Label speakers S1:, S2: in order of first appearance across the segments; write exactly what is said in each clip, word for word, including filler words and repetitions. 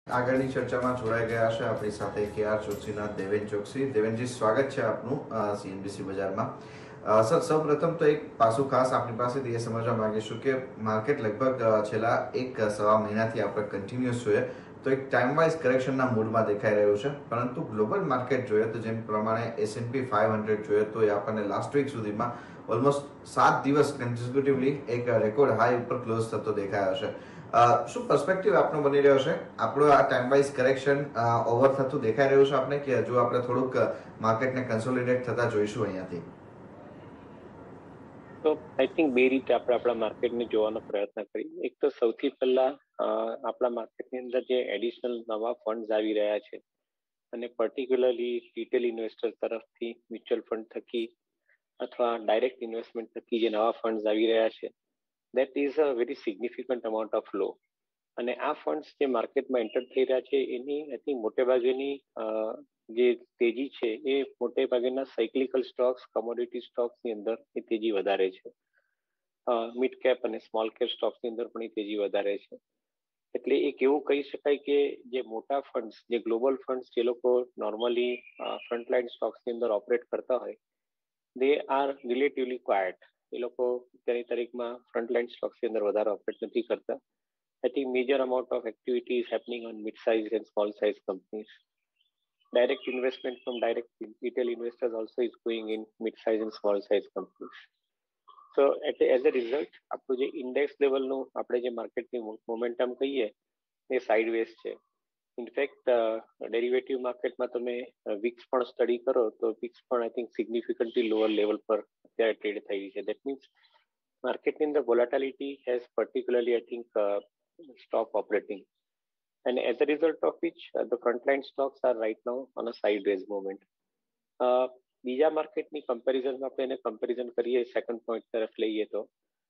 S1: આગળની ચર્ચામાં જોડાઈ ગયા છે આપણી સાથે કે આર ચોકસીના દેવેન ચોકસી. દેવેનજી, સ્વાગત છે આપનું સીએનબીસી બજારમાં. સર, સૌ પ્રથમ તો એક પાસું ખાસ આપણી પાસેથી એ સમજવા માંગીશું કે માર્કેટ લગભગ છેલ્લા એક સવા મહિનાથી આપણે કન્ટિન્યુઅસ જોઈએ તો એક ટાઈમ વાઇઝ કરેક્શનના મૂડમાં દેખાઈ રહ્યું છે, પરંતુ ગ્લોબલ માર્કેટ જોઈએ તો જેમ પ્રમાણે એસએનપી ફાઈવ હંડ્રેડ જોઈએ તો એ આપણને લાસ્ટ વીક સુધીમાં ઓલમોસ્ટ સાત દિવસ કન્ઝિક્યુટિવલી એક રેકોર્ડ હાઈ ઉપર ક્લોઝ થતો દેખાયો છે. શું પર્સપેક્ટિવ આપનો બની રહ્યો છે? આપણો આ ટાઈમ વાઇઝ કરેક્શન ઓવર થતું દેખાઈ રહ્યું છે આપણે, કે હજુ આપણે થોડુંક માર્કેટને કન્સોલિડેટ થતા જોઈશું અહીંયાથી?
S2: તો આઈ થિંક બે રીતે આપણે આપણા માર્કેટને જોવાનો પ્રયત્ન કરીએ. એક તો સૌથી પહેલા આપણા માર્કેટની અંદર જે એડિશનલ નવા ફંડ્સ આવી રહ્યા છે અને પર્ટિક્યુલરલી રિટેલ ઇન્વેસ્ટર તરફથી મ્યુચ્યુઅલ ફંડ થકી અથવા ડાયરેક્ટ ઇન્વેસ્ટમેન્ટ થકી જે નવા ફંડ્સ આવી રહ્યા છે, that is a very significant amount of flow. અને આ ફંડ્સ જે માર્કેટમાં એન્ટર થઈ રહ્યા છે એની આઈ થિંક મોટે ભાગેની જે તેજી છે એ મોટે ભાગેના સાયક્લિકલ સ્ટોક્સ, કોમોડિટી સ્ટોક્સની અંદર એ તેજી વધારે છે. મિડ કેપ અને સ્મોલ કેપ સ્ટોક્સની અંદર પણ એ તેજી વધારે છે. એટલે એક એવું કહી શકાય કે જે મોટા ફંડ્સ, જે ગ્લોબલ ફંડ્સ જે લોકો નોર્મલી ફ્રન્ટલાઇન સ્ટોક્સની અંદર ઓપરેટ કરતા હોય, દે આર રિલેટિવલી ક્વાયટ. એ લોકો અત્યારની તારીખમાં ફ્રન્ટલાઇન સ્ટોક્સની અંદર વધારે ઓપરેટ નથી કરતા. I think major amount of activity is happening on mid-size and small-size companies. Direct investment from direct retail investors also is going in mid-size and small-size companies. So at, as a result, આપણું જે index લેવલનું આપણે જે માર્કેટની momentum કહીએ એ sideways છે. In fact derivative માર્કેટમાં તમે વિક્સ પણ સ્ટડી કરો તો વિક્સ પણ I think significantly lower level પર અત્યારે ટ્રેડ થઈ રહી છે. દેટ મીન્સ માર્કેટની અંદર volatility has particularly I think stop operating, and as a result of which uh, the frontline stocks are right now on a sideways movement. uh, બીજા માર્કેટની કમ્પેરિઝનમાં આપણે એને કમ્પેરિઝન કરીએ સેકન્ડ પોઈન્ટ તરફ લઈએ તો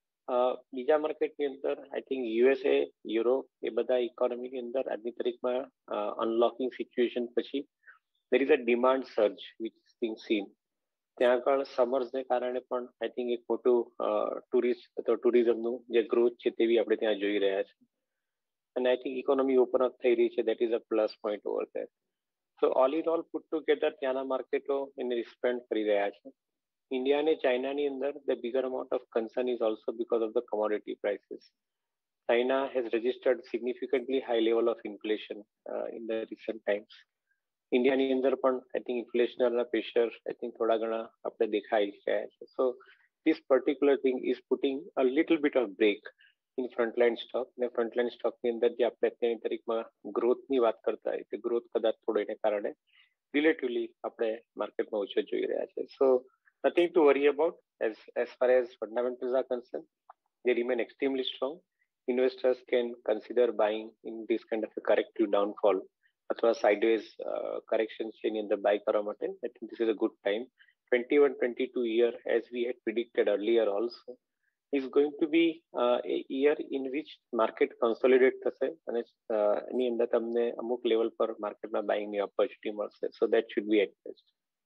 S2: બીજા માર્કેટની અંદર આઈ થિંક યુએસએ, યુરોપ એ બધા ઇકોનોમીની અંદર આજની તારીખમાં અનલોકિંગ સિચ્યુએશન પછી there is a demand surge which is being seen. ત્યાં આગળ સમર્સને કારણે પણ આઈ થિંક એક મોટું ટુરિસ્ટ અથવા ટુરિઝમનું જે ગ્રોથ છે તેવી આપણે ત્યાં જોઈ રહ્યા છે. અને I think economy open up થઈ રહી છે. That is a plus point over there. So all in all put together ત્યાંના માર્કેટો એને રિસ્પોન્ડ કરી રહ્યા છે. ઇન્ડિયા અને ચાઇનાની અંદર the bigger amount of concern is also because of the commodity prices. China has registered significantly high level of inflation in the recent times. ઇન્ડિયાની અંદર પણ આઈ થિંક ઇન્ફ્લેશનના પ્રેશર આઈ થિંક થોડા ઘણા આપણે દેખાઈ રહ્યા છે. So this particular thing is putting a little bit of break in frontline stock. ને ફ્રન્ટલાઇન સ્ટોકની અંદર જે આપણે અત્યારની તારીખમાં ગ્રોથની વાત કરતા હોય તે ગ્રોથ કદાચ થોડો એને કારણે રિલેટિવલી આપણે માર્કેટમાં ઓછો જોઈ રહ્યા છે. So nothing to worry about as as far as fundamentals are concern. They remain extremely strong. Investors can consider buying in this kind of a corrective downfall અથવા sideways uh, corrections છે એની અંદર by કરવા માટે. I think this is a good time. twenty-one twenty-two year, as we had predicted earlier also, is going to be uh, a year in which market consolidate થશે અને એની અંદર તમને અમુક level પર માર્કેટમાં બાઇંગની ઓપોર્ચ્યુનિટી મળશે. So that should be adjust.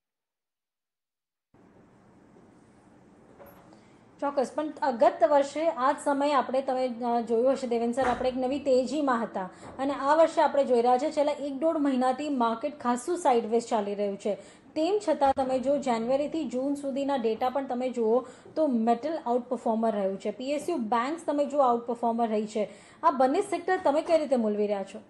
S3: ચોક્કસ. પણ ગત વર્ષે આ જ સમયે આપણે તમે જોયું હશે દેવેન સર, આપણે એક નવી તેજીમાં હતા અને આ વર્ષે આપણે જોઈ રહ્યા છે છેલ્લા એક દોઢ મહિનાથી માર્કેટ ખાસું સાઇડવેઝ ચાલી રહ્યું છે. તેમ છતાં તમે જો જાન્યુઆરીથી જૂન સુધીના ડેટા પણ તમે જુઓ તો મેટલ આઉટ પરફોર્મર રહ્યું છે. પીએસયુ બેંક્સ તમે જો આઉટ પરફોર્મર રહી છે. આ બંને સેક્ટર તમે કઈ રીતે મૂલવી રહ્યા છો?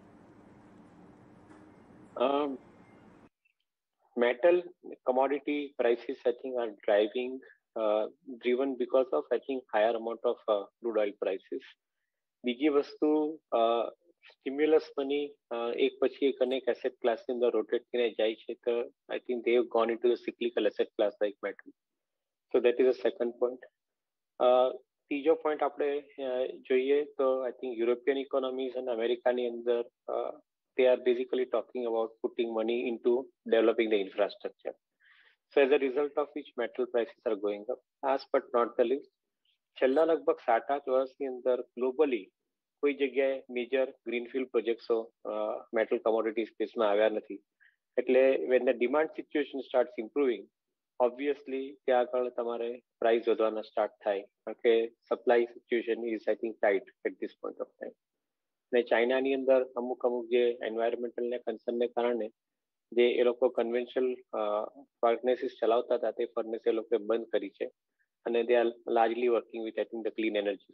S2: Metal commodity prices I think are driving uh, driven because of I think higher amount of uh, crude oil prices. બીજી વસ્તુ સ્ટિમ્યુલસ મની એક પછી એક અનેક એસેટ ક્લાસની અંદર રોટેટ કરીને જાય છે તો I think they have gone into the cyclical asset class like metal. So that is a second point. ત્રીજો પોઈન્ટ આપણે જોઈએ તો આઈ થિંક યુરોપિયન ઇકોનોમીઝ અને અમેરિકાની અંદર they are basically talking about putting money into developing the infrastructure. So as a result of which metal prices are going up. Last but not the least, છેલ્લા લગભગ સાત આઠ વર્ષની અંદર globally કોઈ જગ્યાએ મેજર ગ્રીનફિલ્ડ પ્રોજેક્ટ્સો મેટલ કમોડિટી સ્પેસમાં આવ્યા નથી. એટલે when the demand situation starts improving, obviously ત્યાં આગળ તમારે પ્રાઇસ વધવાના સ્ટાર્ટ થાય કારણ કે supply situation is I think tight at this point of time. અને ચાઇનાની અંદર અમુક અમુક જે એન્વાયરમેન્ટલને કન્સર્નને કારણે જે એ લોકો કન્વેન્શનલ ફર્નેસીસ ચલાવતા હતા તે ફર્નેસ એ લોકોએ બંધ કરી છે અને they are largely working with I think the clean energy